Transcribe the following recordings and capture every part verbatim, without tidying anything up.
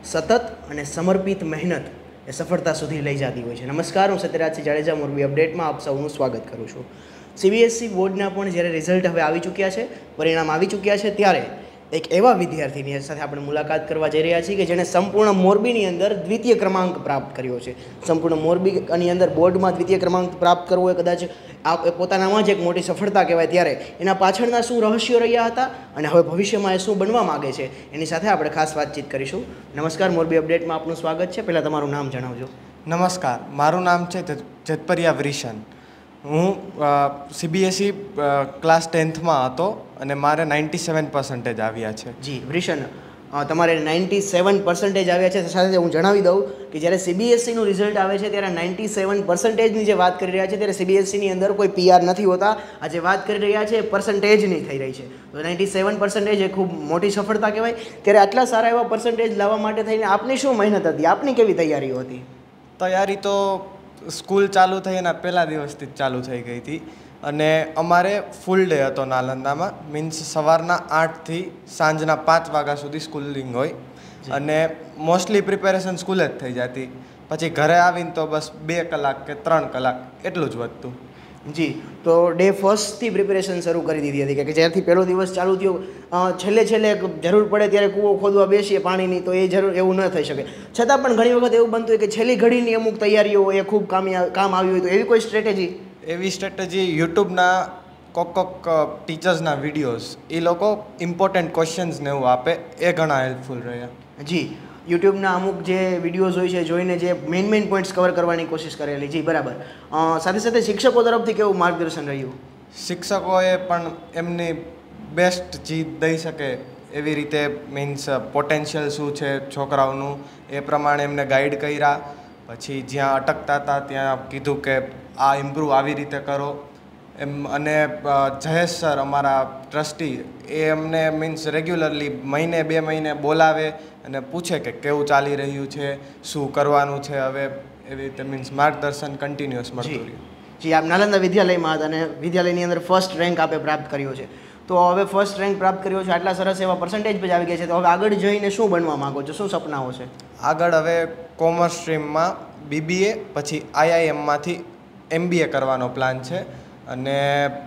સતત અને સમર્પિત મહેનત એ સફળતા સુધી લઈ જતી હોય છે. નમસ્કાર, હું સત્યરાજસિંહ જાડેજા મોરબી અપડેટમાં આપ સૌનું સ્વાગત કરું છું. સીબીએસઈ બોર્ડના પણ જ્યારે રિઝલ્ટ હવે આવી ચૂક્યા છે, પરિણામ આવી ચૂક્યા છે, ત્યારે એક એવા વિદ્યાર્થીની સાથે આપણે મુલાકાત કરવા જઈ રહ્યા છીએ કે જેણે સંપૂર્ણ મોરબીની અંદર દ્વિતીય ક્રમાંક પ્રાપ્ત કર્યો છે. સંપૂર્ણ મોરબીની અંદર બોર્ડમાં દ્વિતીય ક્રમાંક પ્રાપ્ત કરવો એ કદાચ આ પોતાનામાં જ એક મોટી સફળતા કહેવાય. ત્યારે એના પાછળના શું રહસ્યો રહ્યા હતા અને હવે ભવિષ્યમાં એ શું બનવા માગે છે એની સાથે આપણે ખાસ વાતચીત કરીશું. નમસ્કાર, મોરબી અપડેટમાં આપનું સ્વાગત છે. પહેલાં તમારું નામ જણાવજો. નમસ્કાર, મારું નામ છે જેતપરિયા વ્રિશન. હું સીબીએસઈ ક્લાસ ટેન્થમાં હતો અને મારે નાઇન્ટી સેવન પર્સન્ટેજ આવ્યા છે. જી વ્રિશન, તમારે નાઇન્ટી સેવન પર્સન્ટેજ આવ્યા છે. સાથે હું જણાવી દઉં કે જ્યારે સીબીએસઈનું રિઝલ્ટ આવે છે ત્યારે નાઇન્ટી સેવન પર્સન્ટેજની જે વાત કરી રહ્યા છે ત્યારે સીબીએસઈની અંદર કોઈ પીઆર નથી હોતા. આ જે વાત કરી રહ્યા છે એ પર્સન્ટેજની થઈ રહી છે. તો નાઇન્ટી સેવન પર્સન્ટેજ એ ખૂબ મોટી સફળતા કહેવાય. ત્યારે આટલા સારા એવા પર્સન્ટેજ લાવવા માટે થઈને આપની શું મહેનત હતી, આપની કેવી તૈયારીઓ હતી? તૈયારી તો સ્કૂલ ચાલુ થઈ એના પહેલા દિવસથી જ ચાલુ થઈ ગઈ હતી અને અમારે ફૂલ ડે હતો નાલંદામાં. મીન્સ સવારના આઠથી સાંજના પાંચ વાગ્યા સુધી સ્કૂલિંગ હોય અને મોસ્ટલી પ્રિપેરેશન સ્કૂલે જ થઈ જતી. પછી ઘરે આવીને તો બસ બે કલાક કે ત્રણ કલાક એટલું જ વધતું. જી, તો ડે ફર્સ્ટથી પ્રિપેરેશન શરૂ કરી દીધી હતી કે જ્યારથી પહેલો દિવસ ચાલુ થયો, છેલ્લે છેલ્લે જરૂર પડે ત્યારે કૂવો ખોદવા બેસીએ પાણીની, તો એ જરૂર એવું ન થઈ શકે. છતાં પણ ઘણી વખત એવું બનતું હોય કે છેલ્લી ઘડીની અમુક તૈયારીઓ હોય એ ખૂબ કામ કામ આવી હોય, તો એવી કોઈ સ્ટ્રેટેજી? એવી સ્ટ્રેટેજી યુટ્યુબના કોક કોક ટીચર્સના વિડીયોઝ, એ લોકો ઇમ્પોર્ટન્ટ ક્વેશ્ચન્સ ને એવું આપે, એ ઘણા હેલ્પફુલ રહ્યા. જી, યુટ્યુબના અમુક જે વિડીયોઝ હોય છે જોઈને જે મેઇન મેઇન પોઈન્ટ્સ કવર કરવાની કોશિશ કરેલી. જી બરાબર. સાથે સાથે શિક્ષકો તરફથી કેવું માર્ગદર્શન રહ્યું? શિક્ષકોએ પણ એમની બેસ્ટ જીત દઈ શકે એવી રીતે, મીન્સ પોટેન્શિયલ શું છે છોકરાઓનું એ પ્રમાણે એમને ગાઈડ કર્યા. પછી જ્યાં અટકતા હતા ત્યાં કીધું કે આ ઇમ્પ્રૂવ આવી રીતે કરો એમ. અને જયેશ સર અમારા ટ્રસ્ટી, એ અમને મીન્સ રેગ્યુલરલી મહિને બે મહિને બોલાવે અને પૂછે કે કેવું ચાલી રહ્યું છે, શું કરવાનું છે હવે, એવી રીતે મીન્સ માર્ગદર્શન કન્ટિન્યુઅસ મળતું રહ્યું. જી, આપ નાલંદા વિદ્યાલયમાં હતા અને વિદ્યાલયની અંદર ફર્સ્ટ રેન્ક આપે પ્રાપ્ત કર્યો છે. તો હવે ફર્સ્ટ રેન્ક પ્રાપ્ત કર્યો છે, આટલા સરસ એવા પર્સન્ટેજ પણ આવી ગયા છે, તો હવે આગળ જઈને શું બનવા માગો છો, શું સપનાઓ છે? આગળ હવે કોમર્સ સ્ટ્રીમમાં બીબીએ, પછી આઈઆઈએમમાંથી એમબીએ કરવાનો પ્લાન છે અને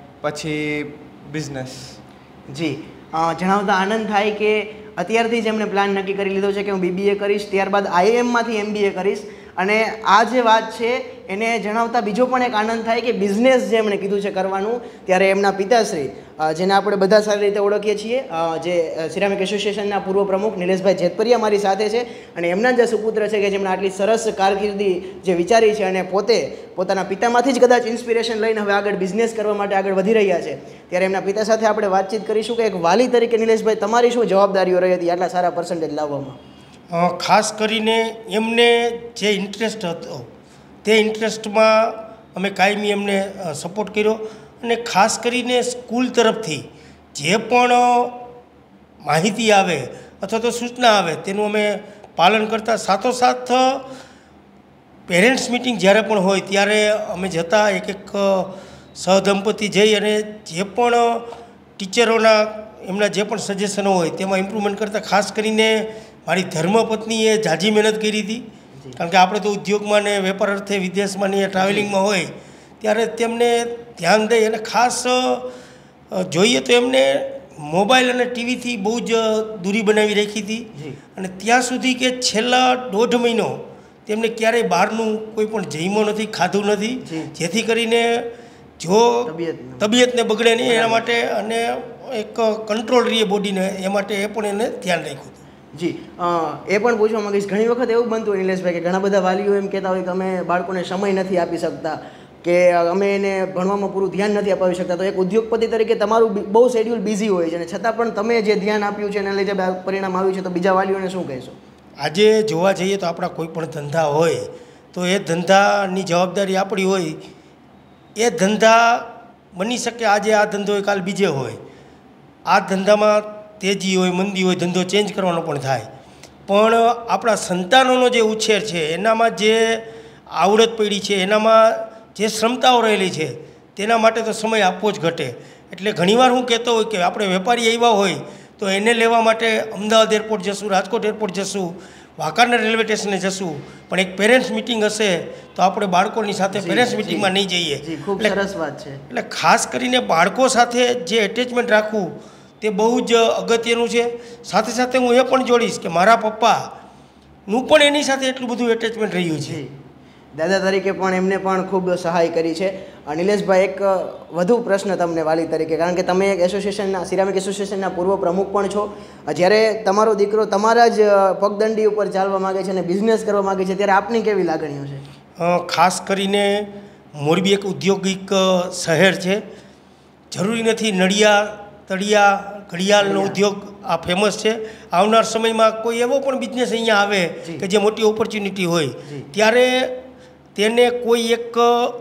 પછી બિઝનેસ. જી, જણાવતા આનંદ થાય કે અત્યારથી જ એમણે પ્લાન નક્કી કરી લીધો છે કે હું બીબીએ કરીશ, ત્યારબાદ આઈઆઈએમમાંથી એમબીએ કરીશ. અને આ જે વાત છે એને જણાવતા બીજો પણ એક આનંદ થાય કે બિઝનેસ જે એમણે કીધું છે કરવાનું, ત્યારે એમના પિતાશ્રી, જેને આપણે બધા સારી રીતે ઓળખીએ છીએ, જે સિરામિક એસોસિએશનના પૂર્વ પ્રમુખ નિલેશભાઈ જેતપરિયા મારી સાથે છે અને એમના જે સુપુત્ર છે કે જેમણે આટલી સરસ કારકિર્દી જે વિચારી છે અને પોતે પોતાના પિતામાંથી જ કદાચ ઇન્સ્પિરેશન લઈને હવે આગળ બિઝનેસ કરવા માટે આગળ વધી રહ્યા છે. ત્યારે એમના પિતા સાથે આપણે વાતચીત કરીશું કે એક વાલી તરીકે નિલેશભાઈ તમારી શું જવાબદારીઓ રહી હતી આટલા સારા પર્સન્ટેજ લાવવામાં? ખાસ કરીને એમને જે ઇન્ટરેસ્ટ હતો તે ઇન્ટરેસ્ટમાં અમે કાયમી એમને સપોર્ટ કર્યો અને ખાસ કરીને સ્કૂલ તરફથી જે પણ માહિતી આવે અથવા તો સૂચના આવે તેનું અમે પાલન કરતા. સાથોસાથ પેરેન્ટ્સ મિટિંગ જ્યારે પણ હોય ત્યારે અમે જતા, એક એક સહદંપતિ જઈ અને જે પણ ટીચરોના એમના જે પણ સજેશનો હોય તેમાં ઇમ્પ્રુવમેન્ટ કરતા. ખાસ કરીને મારી ધર્મપત્નીએ ઝાઝી મહેનત કરી હતી, કારણ કે આપણે તો ઉદ્યોગમાં ને વેપાર અર્થે વિદેશમાં ને ટ્રાવેલિંગમાં હોય ત્યારે તેમને ધ્યાન દઈ અને ખાસ જોઈએ તો એમને મોબાઈલ અને ટીવીથી બહુ જ દૂરી બનાવી રાખી હતી. અને ત્યાં સુધી કે છેલ્લા દોઢ મહિનો તેમને ક્યારેય બહારનું કોઈ પણ જમ્યો નથી, ખાધું નથી, જેથી કરીને જો તબિયતને બગડે નહીં એના માટે અને એક કંટ્રોલ રહીએ બોડીને, એ માટે એ પણ એને ધ્યાન રાખ્યું. જી, એ પણ પૂછવા માંગીશ, ઘણી વખત એવું બનતું હોય નિલેશભાઈ કે ઘણા બધા વાલીઓ એમ કહેતા હોય કે અમે બાળકોને સમય નથી આપી શકતા કે અમે એને ભણવામાં પૂરું ધ્યાન નથી અપાવી શકતા. તો એક ઉદ્યોગપતિ તરીકે તમારું બહુ શેડ્યુલ બિઝી હોય છે અને છતાં પણ તમે જે ધ્યાન આપ્યું છે એના લીધે પરિણામ આવ્યું છે, તો બીજા વાલીઓને શું કહેશો? આજે જોવા જઈએ તો આપણા કોઈ પણ ધંધા હોય તો એ ધંધાની જવાબદારી આપણી હોય. એ ધંધા બની શકે આજે આ ધંધો હોય કાલ બીજે હોય. આ ધંધામાં તેજી હોય, મંદી હોય, ધંધો ચેન્જ કરવાનો પણ થાય. પણ આપણા સંતાનોનો જે ઉછેર છે, એનામાં જે આવડત પડી છે, એનામાં જે ક્ષમતાઓ રહેલી છે, તેના માટે તો સમય આપવો જ ઘટે. એટલે ઘણીવાર હું કહેતો હોય કે આપણે વેપારી આવ્યા હોય તો એને લેવા માટે અમદાવાદ એરપોર્ટ જશું, રાજકોટ એરપોર્ટ જશું, વાંકાનેર રેલવે સ્ટેશને જશું, પણ એક પેરેન્ટ્સ મિટિંગ હશે તો આપણે બાળકોની સાથે પેરેન્ટ્સ મિટિંગમાં નહીં જઈએ. ખૂબ સરસ વાત છે. એટલે ખાસ કરીને બાળકો સાથે જે એટેચમેન્ટ રાખવું તે બહુ જ અગત્યનું છે. સાથે સાથે હું એ પણ જોડીશ કે મારા પપ્પાનું પણ એની સાથે એટલું બધું એટેચમેન્ટ રહ્યું છે. દાદા તરીકે પણ એમને પણ ખૂબ સહાય કરી છે. નિલેશભાઈ, એક વધુ પ્રશ્ન તમને વાલી તરીકે, કારણ કે તમે એક એસોસિએશનના સિરામિક એસોસિએશનના પૂર્વ પ્રમુખ પણ છો. જ્યારે તમારો દીકરો તમારા જ પગદંડી ઉપર ચાલવા માગે છે અને બિઝનેસ કરવા માગે છે, ત્યારે આપની કેવી લાગણીઓ છે? ખાસ કરીને મોરબી એક ઔદ્યોગિક શહેર છે. જરૂરી નથી નડિયા તળિયા ઘડિયાળનો ઉદ્યોગ આ ફેમસ છે. આવનાર સમયમાં કોઈ એવો પણ બિઝનેસ અહીંયા આવે કે જે મોટી ઓપોર્ચ્યુનિટી હોય, ત્યારે તેને કોઈ એક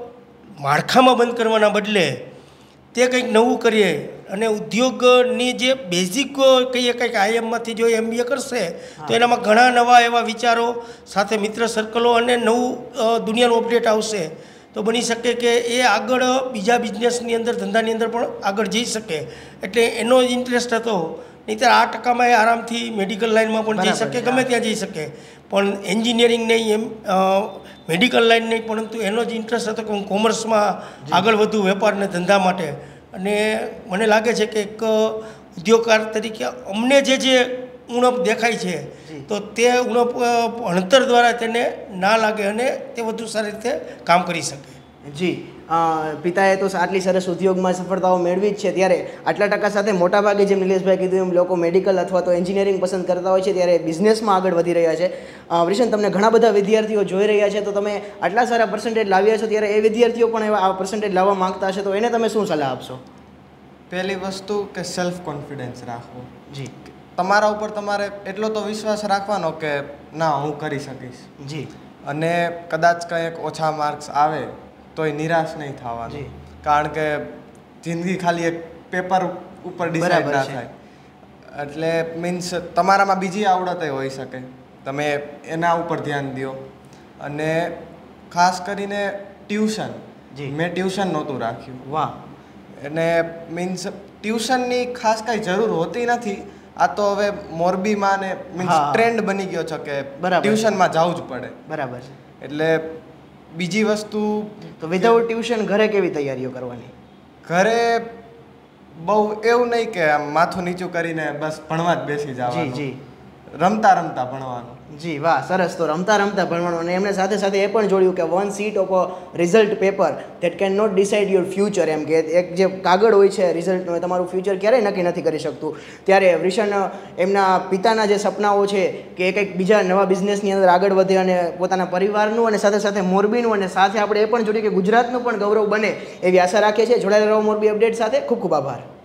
માળખામાં બંધ કરવાના બદલે તે કંઈક નવું કરીએ અને ઉદ્યોગની જે બેઝિક કહીએ કંઈક આઈએમમાંથી જો એમબીએ કરશે તો એનામાં ઘણા નવા એવા વિચારો સાથે મિત્ર સર્કલો અને નવું દુનિયાનું અપડેટ આવશે. તો બની શકે કે એ આગળ બીજા બિઝનેસની અંદર ધંધાની અંદર પણ આગળ જઈ શકે. એટલે એનો જ ઇન્ટરેસ્ટ હતો. નહીંતર આ ટકામાં એ આરામથી મેડિકલ લાઇનમાં પણ જઈ શકે, ગમે ત્યાં જઈ શકે. પણ એન્જિનિયરિંગ નહીં, એમ મેડિકલ લાઇન નહીં, પરંતુ એનો જ ઇન્ટરેસ્ટ હતો કે હું કોમર્સમાં આગળ વધું વેપારને ધંધા માટે. અને મને લાગે છે કે એક ઉદ્યોગકાર તરીકે અમને જે જે ઉણપ દેખાય છે તો તે ઉણપ ભણતર દ્વારા તેને ના લાગે અને તે વધુ સારી રીતે કામ કરી શકે. જી, પિતાએ તો આટલી સરસ ઉદ્યોગમાં સફળતાઓ મેળવી જ છે, ત્યારે આટલા ટકા સાથે મોટાભાગે જેમ નિલેશભાઈ કીધું એમ લોકો મેડિકલ અથવા તો એન્જિનિયરિંગ પસંદ કરતા હોય છે, ત્યારે બિઝનેસમાં આગળ વધી રહ્યા છે. વૃષણ, તમને ઘણા બધા વિદ્યાર્થીઓ જોઈ રહ્યા છે, તો તમે આટલા સારા પર્સન્ટેજ લાવ્યા છો, ત્યારે એ વિદ્યાર્થીઓ પણ એવા આ પર્સન્ટેજ લાવવા માંગતા હશે, તો એને તમે શું સલાહ આપશો? પહેલી વસ્તુ કે સેલ્ફ કોન્ફિડન્સ રાખવો. જી, તમારા ઉપર તમારે એટલો તો વિશ્વાસ રાખવાનો કે ના, હું કરી શકીશ. જી. અને કદાચ કંઈક ઓછા માર્ક્સ આવે તોય નિરાશ નહીં થવાનું, કારણ કે જિંદગી ખાલી એક પેપર ઉપર ડિસાઇડ ના થાય. એટલે મીન્સ તમારામાં બીજી આવડત હોઈ શકે, તમે એના ઉપર ધ્યાન દો. અને ખાસ કરીને ટ્યુશન, મેં ટ્યુશન નહોતું રાખ્યું. વાહ. અને મીન્સ ટ્યુશનની ખાસ કાંઈ જરૂર હોતી નથી. આ તો હવે મોરબીમાં ને મીન્સ ટ્રેન્ડ બની ગયો છે કે ટ્યુશનમાં જવું જ પડે. બરાબર છે. એટલે બીજી વસ્તુ, તો વિધાઉટ ટ્યુશન ઘરે કેવી તૈયારીઓ કરવાની? ઘરે બહુ એવું નહીં કે આમ માથું નીચું કરીને બસ ભણવા જ બેસી જવાનું. જી જી. રમતા રમતા ભણવાનું. જી, વાહ, સરસ. તો રમતા રમતા ભણવાનું. અને એમણે સાથે સાથે એ પણ જોડ્યું કે one seat of a result paper that can not decide your future. એમ કે એક જે કાગળ હોય છે રિઝલ્ટનું, તમારું ફ્યુચર ક્યારેય નક્કી નથી કરી શકતું. ત્યારે વૃષણ એમના પિતાના જે સપનાઓ છે કે કંઈક બીજા નવા બિઝનેસની અંદર આગળ વધે અને પોતાના પરિવારનું અને સાથે સાથે મોરબીનું અને સાથે આપણે એ પણ જોડ્યું કે ગુજરાતનું પણ ગૌરવ બને એવી આશા રાખીએ છીએ. જોડાયેલા રહો મોરબી અપડેટ સાથે. ખૂબ ખૂબ આભાર.